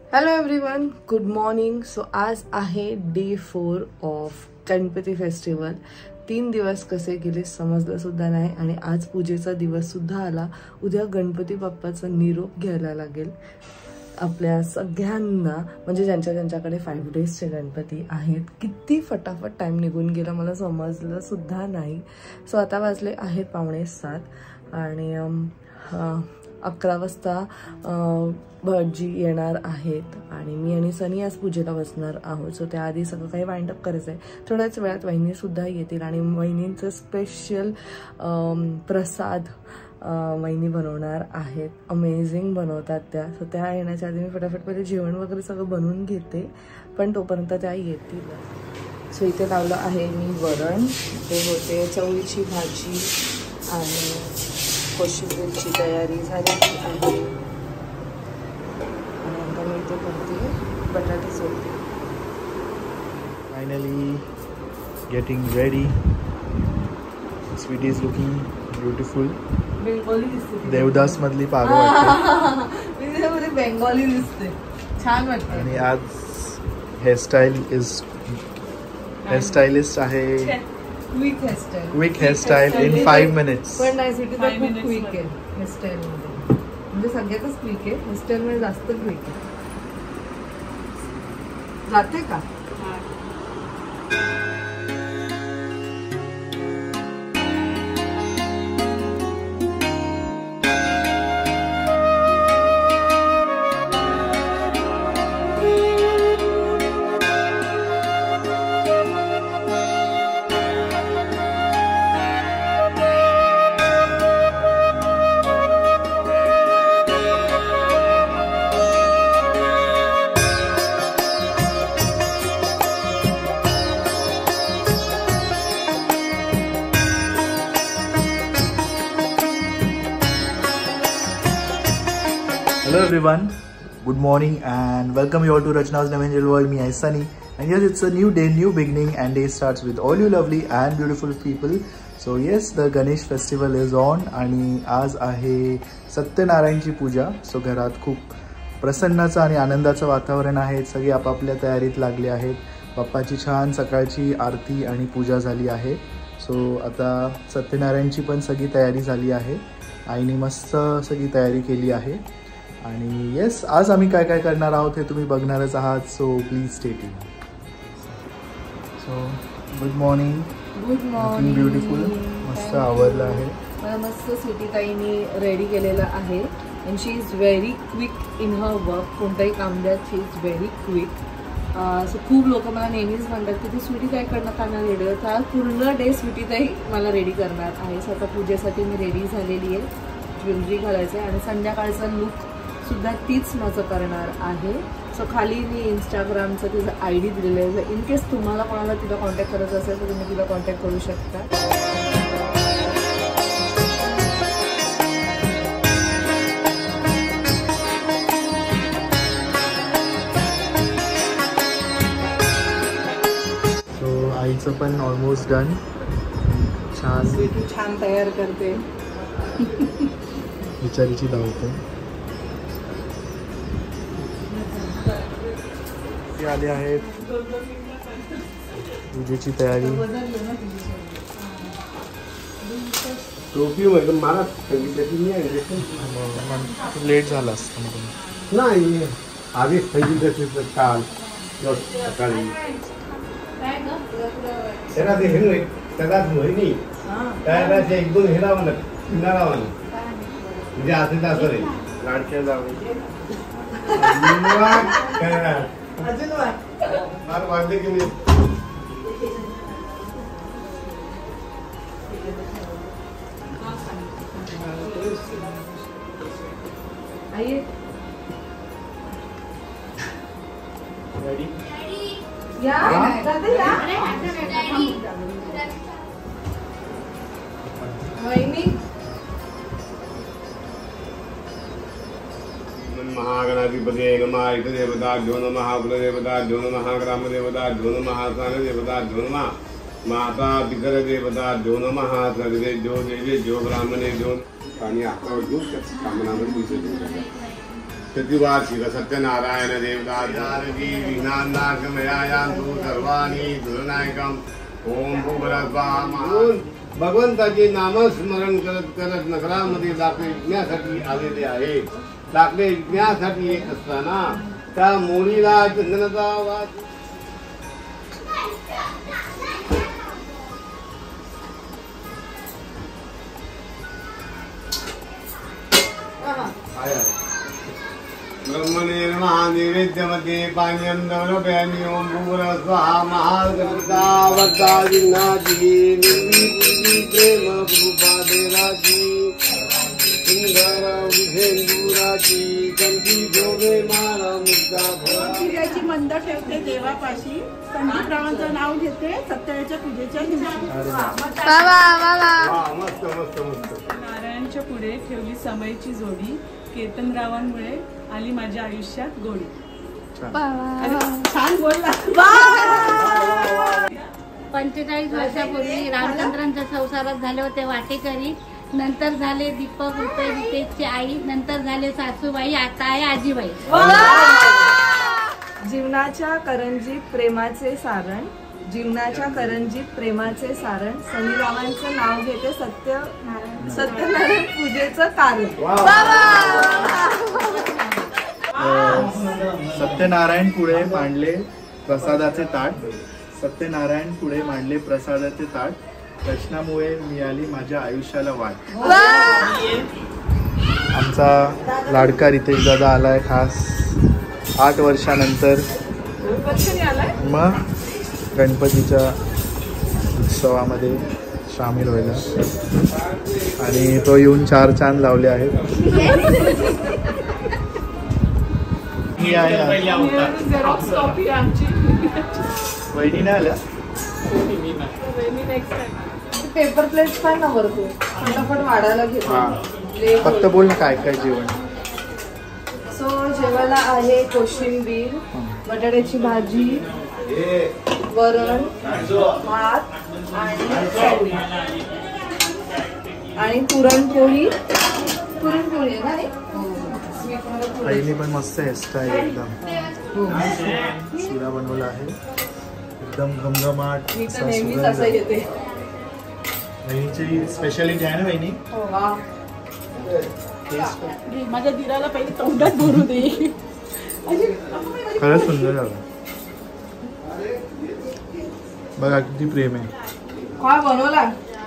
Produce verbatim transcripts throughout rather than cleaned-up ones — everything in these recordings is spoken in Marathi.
Hello everyone, good morning. So आज आहे day four of Ganpati festival. तीन दिवस कसे गेले समजलं सुद्धा नाही आणि आज पूजेचा दिवस सुद्धा आला. उद्या गणपती बाप्पाचा निरोप घ्यायला लागेल आपल्या सगळ्यांना, म्हणजे ज्यांच्या ज्यांच्याकडे फाईव्ह डेजचे गणपती आहेत. किती फटाफट टाईम निघून गेला मला समजलं सुद्धा नाही. सो आता वाजले आहेत पावणे सात आणि अकरा वाजता भटजी येणार आहेत आणि मी आणि सनी आज पूजेला बसणार आहोत. सो त्याआधी सगळं काही वाइंड अप करायचं आहे. थोड्याच वेळात वहिनीसुद्धा येतील आणि वहिनींचं स्पेशल प्रसाद वहिनी बनवणार आहेत. अमेझिंग बनवतात त्या. सो त्या येण्याच्या आधी मी फटाफट पहिले जेवण वगैरे सगळं बनवून घेते, पण तोपर्यंत त्या येतील. सो इथे लावलं आहे मी वरण, ते होते चवळीची भाजी आणि कोशिंबीरची तयारी झालेली आहे आणि आता मी इथे करते बटाटे सोलते. Finally getting ready. Sweety is looking beautiful. Bengali दिसते. देवदास मधली पारो वाटते. बेंगॉली दिसते, छान वाटते. आणि आज हेअरस्टाईल इज हेअरस्टायलिस्ट आहे. Quick hairstyle quick hairstyle in five minutes. पण नाही, सिटी तर खूप क्विक आहे हेअरस्टाईल मध्ये. म्हणजे सगळ्यातच क्विक आहे, हेअरस्टाईल मध्ये जास्त क्विक आहे. जाते का? Hello everyone, good morning and welcome you all to Rachna's Navangel World. Me I Sunny and yes, it's a new day, new beginning and day starts with all you lovely and beautiful people. So yes, the Ganesh festival is on आणि आज आहे सत्यनारायणची पूजा. सो घरात खूप प्रसन्नाचं आणि आनंदाचं वातावरण आहे. सगळे आपापल्या तयारीत लागले आहेत. बाप्पाची छान सकाळची आरती आणि पूजा झाली आहे. सो आता सत्यनारायणची पण सगळी तयारी झाली आहे. आईने मस्त सगळी तयारी केली आहे आणि येस, आज आम्ही काय काय करणार आहोत हे तुम्ही बघणारच आहात. So please stay tune. So good morning. Good morning. Beautiful, मस्त आवडलं आहे. मला मस्त सिटी ताईनी रेडी केलेलं आहे and she is very quick in her work. कोणताही काम द्या, she is very quick. So खूप लोक मला नेहमीच म्हणतात की ती स्वीटी ताई कडनं खाणं रेडी होतं. आज पूर्ण डे स्वीटी ताई मला रेडी करणार आहे. सो आता पूजेसाठी मी रेडी झालेली आहे. ज्वेलरी घालायचं आहे आणि संध्याकाळचा लुक सुद्धा तीच माझं करणार आहे. सो खाली मी इंस्टाग्रामचं तिचं आय डी दिलेलं आहे. जर इन केस तुम्हाला कोणाला तिला कॉन्टॅक्ट करायचं असेल तर तुम्ही तिला कॉन्टॅक्ट करू शकता. सो आईचं पण ऑलमोस्ट डन. छान स्वीटी छान तयार करते. विचारीची धावते. आले आहेत पूजेची तयारी. मला लेट झाला असतं नाही, आधीच सांगितलं काल सकाळी. त्याला ते हे त्यालाच मोहिनी त्याला एक दोन हे लावा ना, पिना लावा ना, म्हणजे असं असं रे लाडक्या जावं अजून वाजले की नाही. महागणाधिपते नमः. इष्टदेवताभ्यो नमः. कुलदेवताभ्यो नमः. ग्रामदेवताभ्यो नमः. स्थानदेवताभ्यो नमः. माता पितरदेवताभ्यो नमः. सर्वेभ्यो देवेभ्यो ब्राह्मणेभ्यो आणि हातावर घेऊन कामनामध्ये विसर्जन करतात. प्रतिवार्षिक सत्यनारायण देवताचार्य विज्ञानार्गमयान्तु सर्वाणि दुर्नायकम ओम भूभरस्वाहा भगवंताचे नामस्मरण करत करत नगरामध्ये दाखले विकण्यासाठी आलेले आहेत. दाखले विकण्यासाठी येत असताना त्या मोळीला चंदनाचा वास ब्रह्मनिर्महानैवेद्यमध्ये पाण्यं दवलपयामि ओम भूर्भुवस्वः महागणपता वरदा विघ्नाची निर्विघ्नी प्रेम कृपादेवाची सुंदर विधेंदुराची कंठी जोगे माला मुक्ता पूजेची मंद ठेवते देवापाशी. संदीपरावांचं नाव घेते सत्याच्या पूजेच्या दिवशी. मस्त मस्त मस्त. नारायणच्या पुढे ठेवली समयची जोडी. केतनरावांमुळे आली माझ्या आयुष्यात गोडी. छान बोलला. पंचेचाळीस वर्षापूर्वी रामचंद्रांच्या संसारात झाले होते वाटेकरी. नंतर झाले दीपक रुपये रितेशची आई. नंतर झाले सासूबाई. आता आहे आजीबाई. जीवनाच्या करंजीत प्रेमाचे सारण. जीवनाच्या करंजीत प्रेमाचे सारण. सनीरावांचं नाव घेते सत्य सत्यनारायण पूजेचं कारण. सत्यनारायण पुढे मांडले प्रसादाचे ताट. सत्यनारायण पुढे मांडले प्रसादाचे ताट. दर्शनामुळे मिळाली माझ्या आयुष्याला वाट. आमचा लाडका रितेश दादा आलाय खास आठ वर्षानंतर. मग गणपतीच्या उत्सवामध्ये सामील व्हायला आणि तो येऊन चार चांद लावले आहेत. मी आहे वहिनी नाही आल्या. पेपर प्लेट्स पण ना भरतो फटाफट वाढायला घेतो. फक्त बोल ना काय काय जेवण. सो जेवायला आहे कोशिंबीर, बटाट्याची भाजी, वरण, भात आणि सँडविच आणि पुरणपोळी. पुरणपोळी आहे ना. आईने पण मस्त हेअरस्टाईल एकदम शिरा बनवला आहे. एकदम घमघमाट. नेहमीच असं येते. वहिनीची स्पेशालिटी आहे ना वहिनी. माझ्या दिराला पहिले तोंडात भरू दे. खरंच सुंदर झालं बघा किती प्रेम आहे. काय बनवला.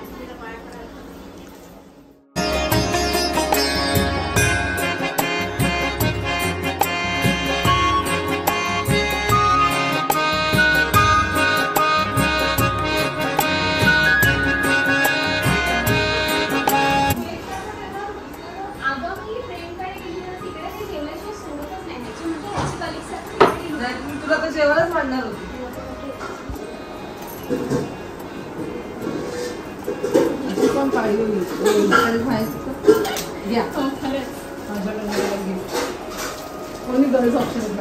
तुला तर जेवणच वाढणार होती. पण पाहिजे घ्या कोणी गरज ऑप्शन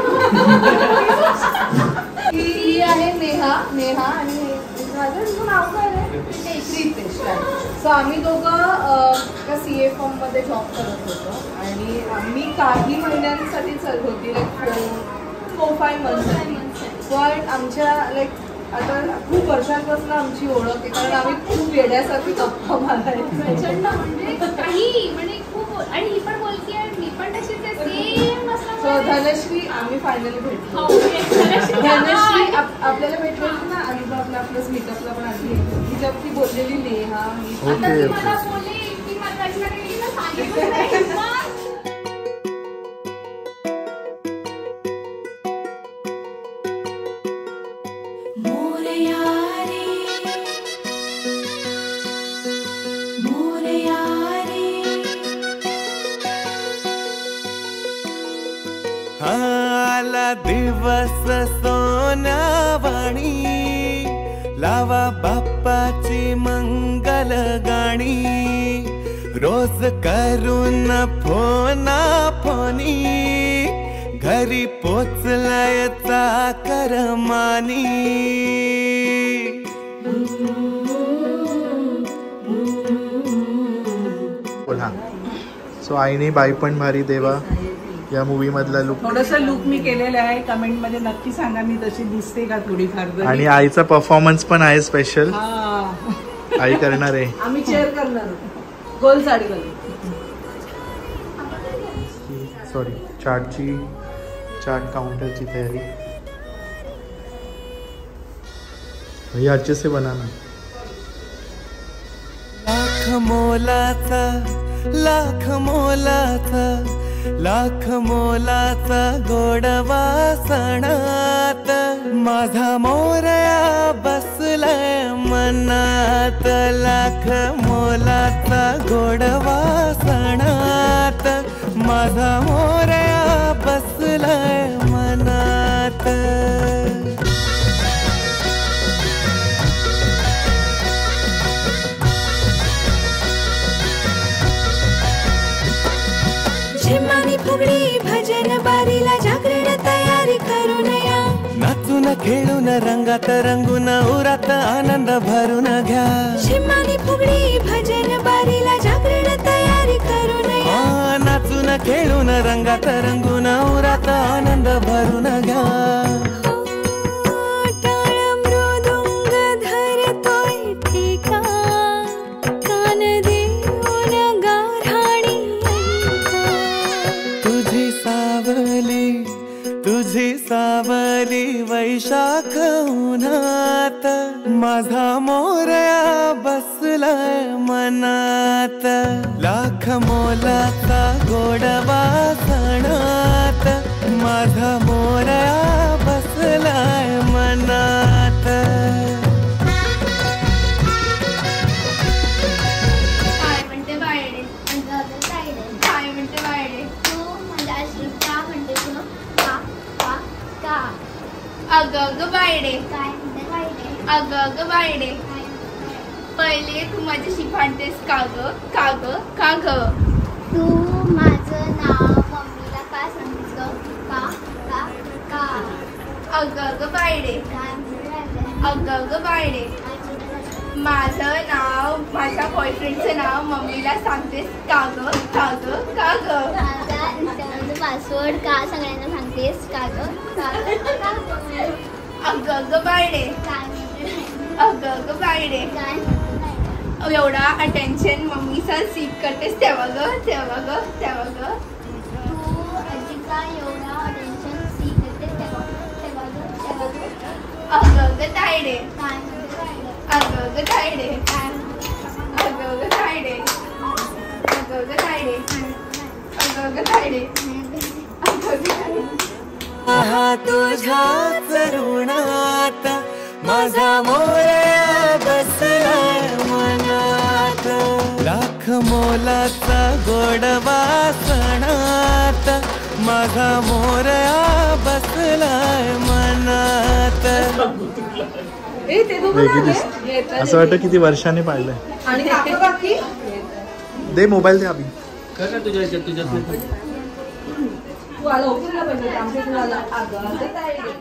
ही आहे नेहा. नेहा आणि माझं नाव काय आहे रितेश. सो आम्ही दोघं सी ए फॉर्म मध्ये जॉब करत होतो आणि आम्ही काही महिन्यांसाठी चालू होती लाईक फोर फाईव्ह मंथसाठी. पण आमच्या लाईक आता खूप वर्षांपासून आमची ओळख आहे कारण आम्ही खूप येण्यासाठी गप्पा मारायचो. प्रचंड म्हणजे काही म्हणजे खूप. आणि ही पण बोलती आहे मी पण तशीच आहे सेम असं. सो धनश्री आम्ही फायनली भेटलो. धनश्री आपल्याला भेटलो ना अलिबागला प्लस मीटअपला पण आली. तिच्या ती बोललेली नेहा. आता ती मला बोलली की मला रचना केली ना सांगितलं. आला दिवस सोनावाणी लावा बाप्पाची मंगल गाणी. रोज करून फोना फोनी घरी पोचलाय चाकर मानी. बोला. सो आईने बाई पण भारी देवा या मूवी मधला लुक. थोडंसं लुक मी केलेलं आहे, कमेंट मध्ये नक्की सांगा मी तशी दिसते का थोडीफार. आणि आईचा परफॉर्मन्स पण आहे स्पेशल. आई करणार आहे. आम्ही चेअर करणार गोल साडी घालून. सॉरी चार्टची चार्ट काउंटरची तयारी. भैया अच्छे से बनाना. लाख मोलाचा लाख मोलाचा लाख मोलाचा गोडवा सणात माझा मोरया बसलाय मनात. लाख मोलाचा गोडवा सणात माझा मोरया बसलाय मनात. झिम्मानी फुगडी भजन बारीला जागरण तयारी करून या. नाचून खेळून रंगात रंगून उरात आनंद भरून घ्या. झिम्मानी फुगडी भजन बारीला जागरण तयारी करून या. नाचून खेळून रंगात रंगून उरात आनंद भरून घ्या. सावली वैशाख उन्हात माझा मोरया बसलाय मनात. लाख मोलाचा गोडवा सणात माझा मोरया बसलाय मनात. काय म्हणते बायडे काय म्हणते बायडे तू मला का म्हणते तू का. अग अग बायडे काय म्हणते बायडे अग अग बायडे पहिले तू माझ्याशी भांडतेस का ग का ग का ग. तू माझं नाव मम्मीला का सांगतेस ग का का का. अग अग बायडे काय म्हणते अग अग बायडे माझं नाव माझ्या बॉयफ्रेंडचं नाव मम्मीला सांगतेस का ग का ग का ग. माझा इंस्टाग्रामचा पासवर्ड का सगळ्यांना सांगतेस का ग का ग. अग अग बायडे अग अग बायडे एवढा अटेन्शन मम्मीचा सीक करतेस तेव्हा ग तेव्हा ग तेव्हा ग. तू आजीचा एवढा अटेन्शन सीक करतेस तेव्हा तेव्हा ग तेव्हा ग. अग अग तायडे काय अग अग तायडे अग अग तायडे अग अग तायडे अग अग तायडे अग अग तायडे. तुझ्याच ऋणात माझा मोरया बसलाय मनात. लाख मोलाचा गोडवा सणात माझा मोरया बसलाय मनात. असं वाटतं किती वर्षाने पाहिलंय. दे मोबाईल दे अभि. तुझ्या ह्याच्यात तुझ्यात तू आला उकळला पाहिजे आमच्या तुला अगं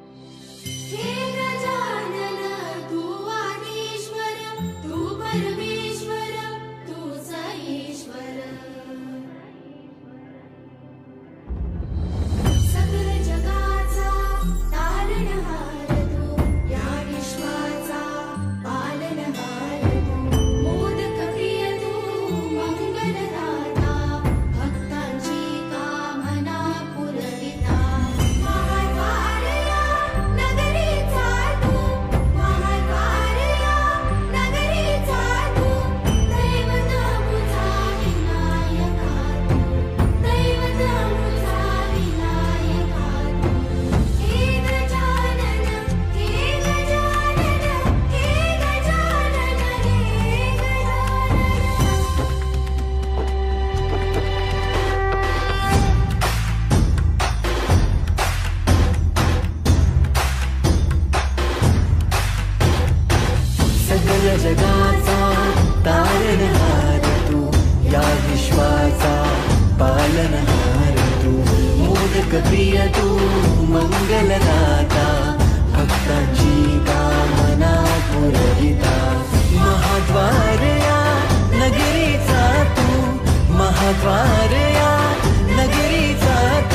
जगाचा तारणहार तू, या विश्वाचा पालनहार तू, मोदक प्रिय तू, मंगलदाता, भक्तांची कामना पुरविता, महाद्वार या नगरीचा तू, महाद्वार या नगरीचा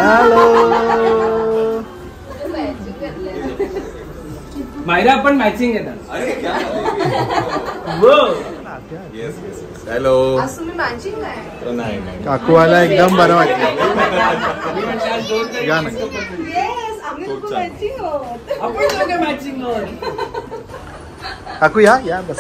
हॅलो. मायरा आपण मॅचिंग येतात. हॅलो. नाही काकूवाला एकदम बरं वाटलं. या ना. काकू या या बस.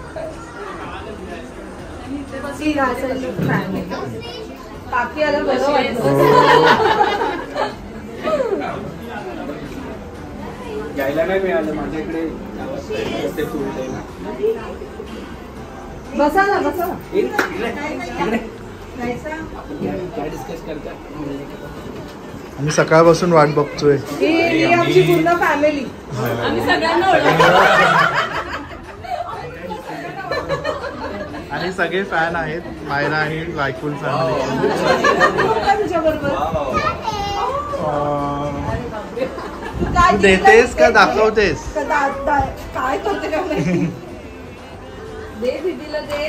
यायला नाही मिळालं माझ्याकडे. बसा ना बसा. काय डिस्कस करतात. आम्ही सकाळपासून वाट बघतोय. ही आमची पूर्ण फॅमिली. आम्ही सगळ्यांना आणि सगळे फॅन आहेत. मायरा आणि रायफुल फॅमिली. देतेस का दाखवतेस. काय करते का दे दीदीला दे.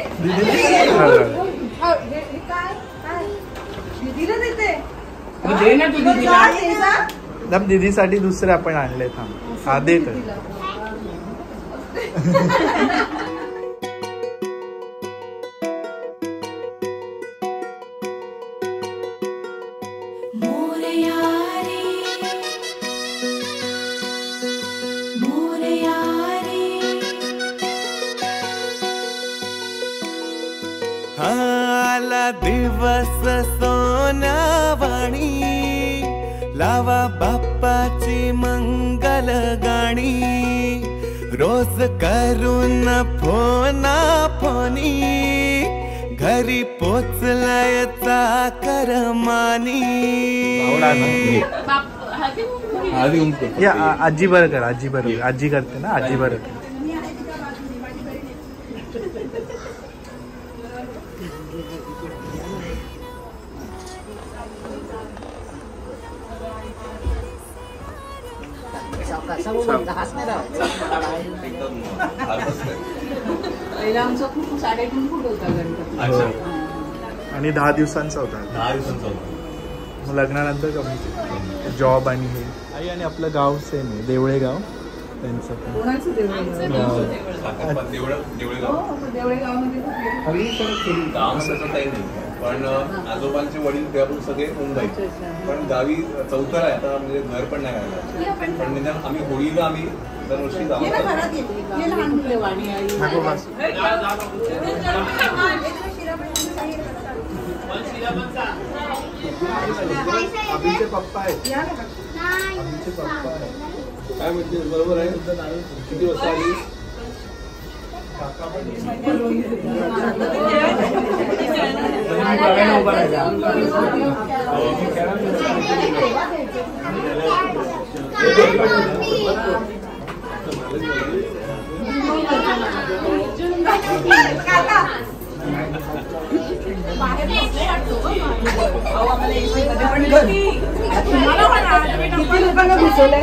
दीदीला देते. दे ना तू दीदीला. दीदीसाठी दुसरे आपण आणले. थांब हा दे तर. आला दिवस सोनावाणी लावा बाप्पाची मंगल गाणी रोज करून फोना फोनी घरी पोचलाय चाकर मानी. या आजी बरं कर. आजी बरं आजी करते ना. आजी बरं कर. आणि दहा दिवसांचा होता. दहा दिवसांचा होता. मग लग्नानंतर कमी जॉब आणि हे. आई आणि आपलं गाव सेम आहे. देवळे गाव त्यांचं पण. पण आजोबांचे वडील त्यापून सगळे मुंबईत. पण गावी चौथर आहे आता. म्हणजे घर पण नाही राहिलं. पण निदान आम्ही होळीला आम्ही दरवर्षी जाऊ. अभिचे पप्पा आहेत. अभिचे पप्पा आहेत. काय म्हणते बरोबर आहे. किती वाजता आली. किती लोकांना घुसवलंय.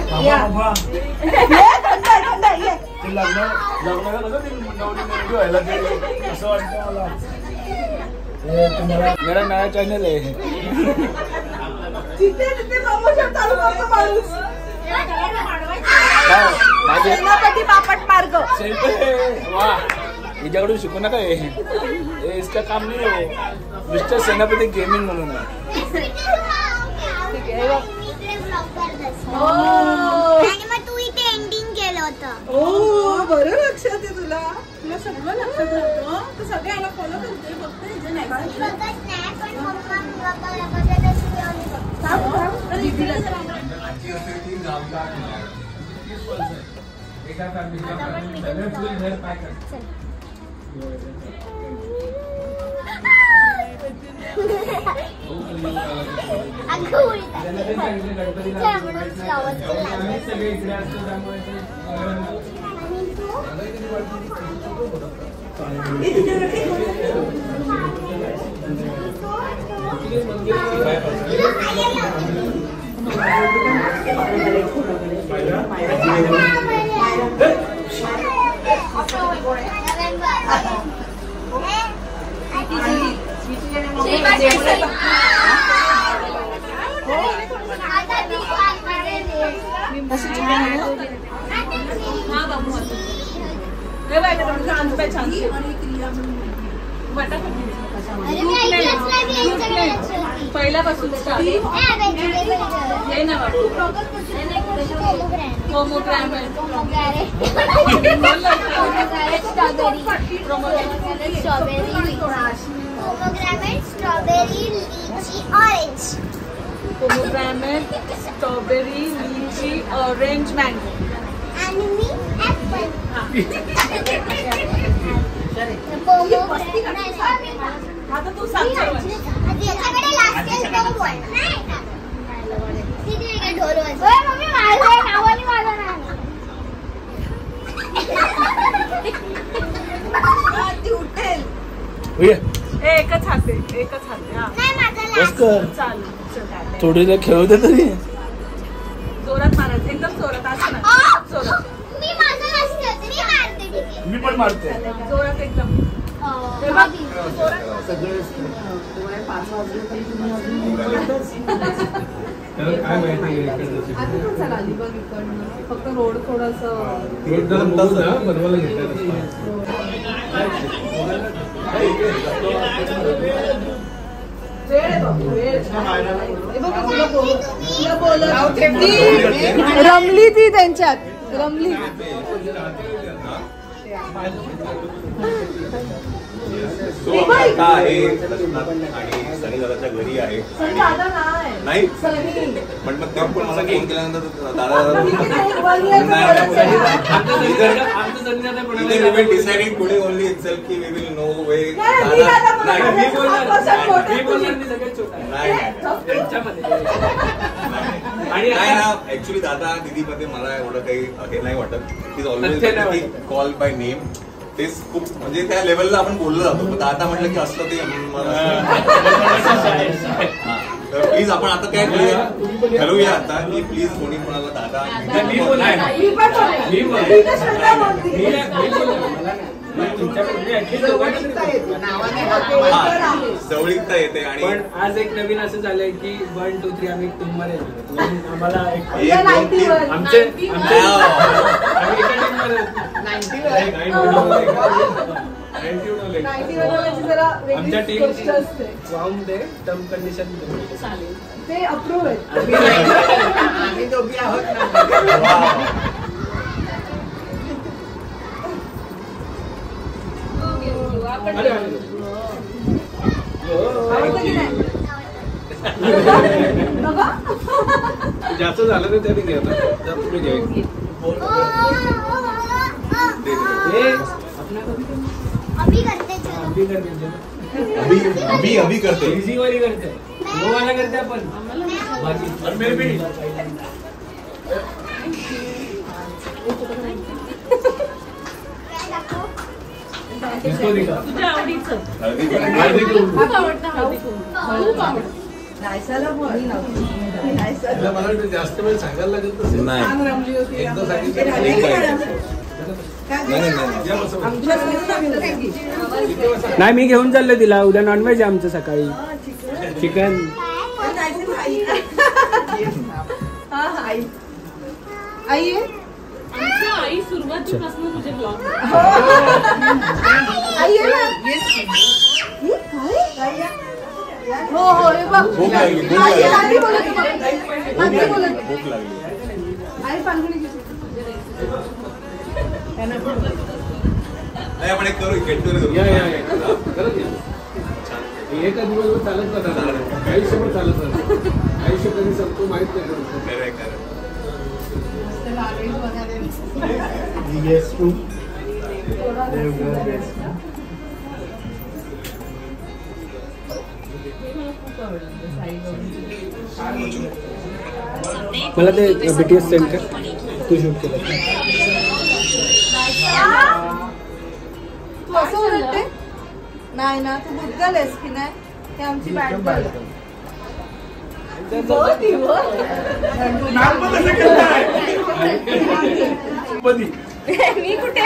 मेरा नया चॅनल आहे. तिथे तिथे प्रमोशन चालू करतो माणूस. सेनापती बापट मार्ग. वा हिच्याकडून शिकू नका. हे इसका काम नाही हो. मिस्टर सेनापती गेमिंग म्हणून आहे. तू इथे एंडिंग केलं होतं. हो बरं लक्षात आहे तुला. तुला सगळं लक्षात राहतं. तू सगळ्याला फॉलो करते. फक्त हे नाही कशी छान आहे हा बाबू हे बघा तुमचं आंबे छान पहिल्यापासून हे ना pomegranate strawberry lychee orange pomegranate strawberry lychee orange mango आणि मी ऍपल आता तू सांग याच्याकडे लास्ट इयर तो बोल नाही किती काय ढोल वाजव ओय मम्मी माझं नावाने माझं नाव ती उठेल होय एकच हाते एकच हाते हा नाही माझं बस कर चालू थोडीला खेळू दे तरी जोरात मारायचं एकदम जोरात असं ना जोरात मी माझं लास्ट इयर मी मारते ठीक आहे मी पण मारते जोरात एकदम फक्त रोड थोडस बनवायला घेतलं रमली ती त्यांच्यात रमली आता आहे आणि सनी दादाच्या घरी आहे नाही पण मग तेव्हा पण मला फोन केल्यानंतर दादा डिसाइडेड टुडे ओनली इटसेल्फ की वी विल नो वे नाही ना ऍक्च्युली दादा दीदी मध्ये मला एवढं काही हे नाही वाटत is always call by name तेच खूप म्हणजे त्या लेवलला आपण बोललो जातो पण आता म्हटलं की असलं ते तर प्लीज आपण आता काय करूया ठरवूया आता की प्लीज कोणी कोणाला दादा जवळीकता येते आणि पण आज एक नवीन असं झालंय की वन टू थ्री आम्ही टीम मध्ये आम्हाला आमचे आमच्या टीम वाहून दे टर्म कंडिशन ते अप्रूव्ह आहे आम्ही दोघी आहोत ना जास्त झालं तर त्याने घ्या तुम्ही घ्या अभी करते अभी करते अभी अभी अभी करते इजी वाली करते वो वाला करते अपन और मेरे भी इसको दिखा तुझ्या आवडीचं हळदी खूप आवडतं हळदी खूप आवडतं नायसाला बोल मला वाटतं जास्त वेळ सांगायला लागत नसेल नाही एकदा सांगितलं नाही मी घेऊन चाललो तिला उद्या नॉनव्हेज आहे आमचं सकाळी चिकन आई आई सुरुवातीपासून तुझे ब्लॉग आई हो हो हे बघ भूक लागली भूक आई लागली बोलत आई बोलत भूक लागली आई पांगडी नाही आपण एक करू गेट टुगेदर करू या या या करत या एका दिवसभर चालत जाणार आयुष्यभर चालत राहणार आयुष्य कधी संपतो माहित नाही खरं खरं Yes, true. मला ते बीटीएस सेंड कर तू शूट केलं तू असं म्हणते नाही ना तू बुद्ध आहेस की नाही ते आमची बॅट बॉल मी कुठे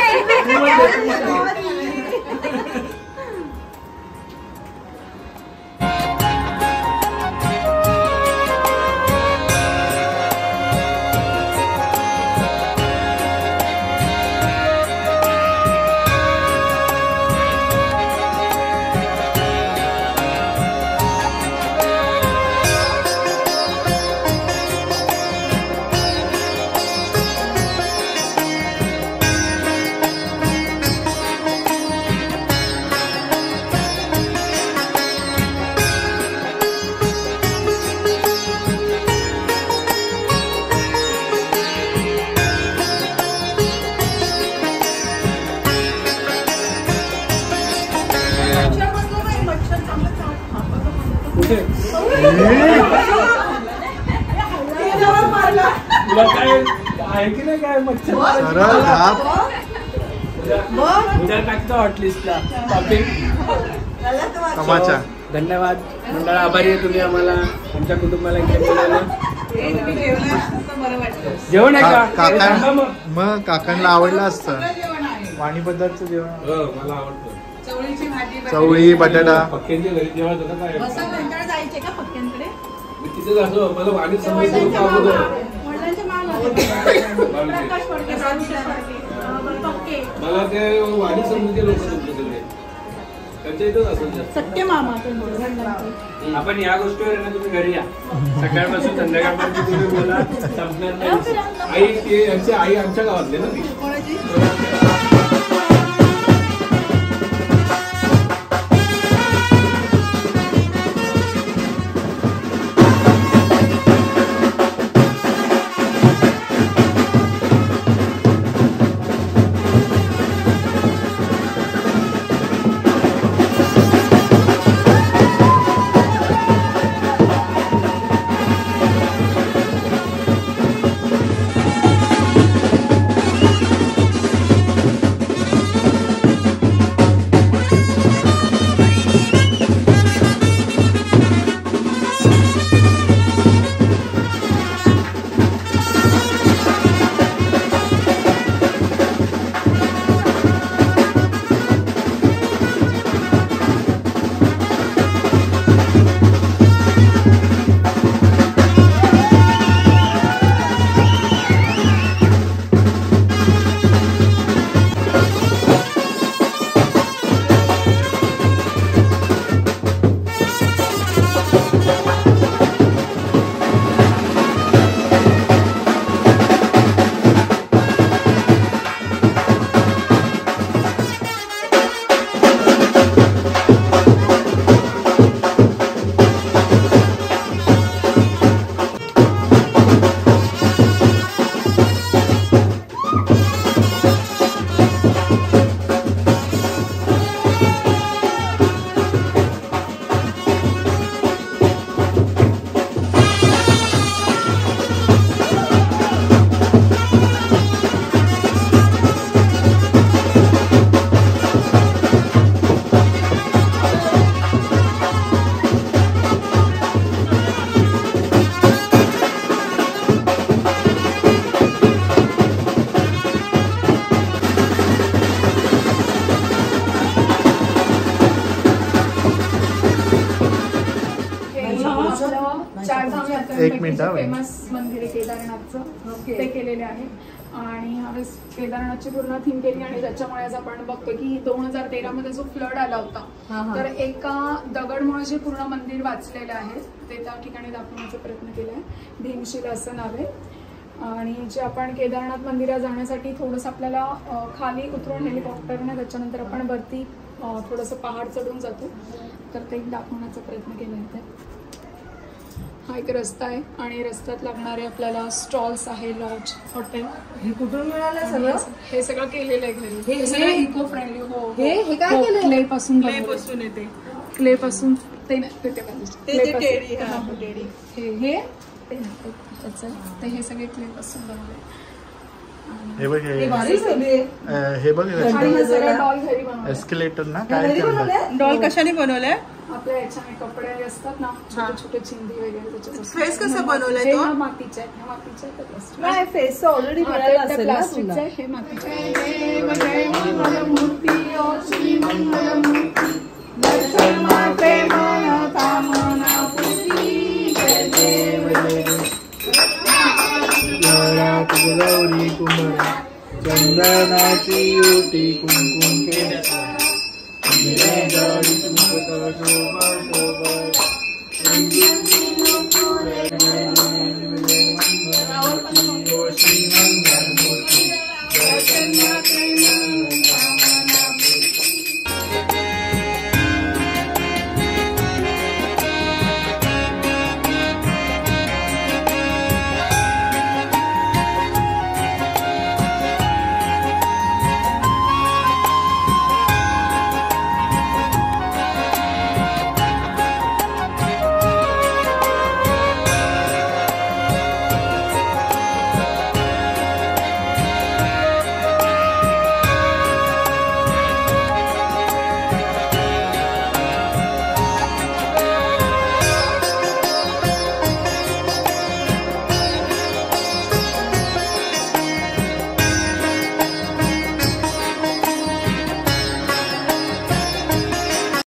तुला काय आहे की नाही काय मच्छर उद्या टाकतो हॉटलिस्टला. तमाचा. धन्यवाद मंडळ, आभारी आहे तुम्ही आम्हाला आमच्या कुटुंबाला इकडे बोलावलं. जेवण आहे का? काका मग काकांना आवडलं असतं वाणी पदार्थ जेवण. मला आवडतं. चवळी बटाटा. पक्क्यांच्या घरी जेवण होतं काय जायचे का पक्क्यांकडे? तिथे जातो मला वाणी समजलं. मला ते वाणी समजूचे लोक तुमच्याकडे त्यांच्या इथंच असेल. सत्य मामा आपण या गोष्टीवर ना तुम्ही घरी या. सकाळपासून संध्याकाळपर्यंत तुम्ही बोला, संपणार नाही. आई ते यांची आई आमच्या गावातले ना ती. एक मिनिट फेमस मंदिर केदारनाथचं ते केलेले आहे. आणि ह्यावेळेस केदारनाथची पूर्ण थीम केली आणि त्याच्यामुळे आज आपण बघतो की दोन हजार तेरा मध्ये जो फ्लड आला होता तर एका दगडमुळे जे पूर्ण मंदिर वाचलेलं आहे ते त्या ठिकाणी दाखवण्याचा प्रयत्न केला आहे. भीमशिला असं नाव आहे. आणि जे आपण केदारनाथ मंदिरात जाण्यासाठी थोडंसं आपल्याला खाली उतरून हेलिकॉप्टरने त्याच्यानंतर आपण वरती थोडंसं पहाड चढून जातो तर ते दाखवण्याचा प्रयत्न केला आहे. हा एक रस्ता आहे आणि रस्त्यात लागणारे आपल्याला स्टॉल्स आहे, लॉज, हॉटेल. हे कुठून मिळालं सगळं? हे सगळं केलेलं आहे घरी. हे सगळं इको फ्रेंडली. हो हे काय केलं? क्ले पासून क्ले पासून येते. क्ले पासून ते हे ते हे सगळे क्ले पासून बनवले. हे बघ हे बघ एस्केलेटर ना काय डॉल कशाने बनवलंय? आपल्या याच्याने कपडे असतात ना छोटे छोटे चिंदी वगैरे त्याच्यापासून. फेस कसं बनवलंय तो? मातीचा आहे. मातीचा आहे प्लास्टिक. नाही फेस ऑलरेडी मिळाला असेल ना तुला. हे मातीचं आहे. मंगल मूर्ती ओ श्री मंगल मूर्ती दर्शन मात्रे मन कामना पूर्ती जय देव गौरी कुमार चंदनाची युटी कुंकुम केली श्री मंगल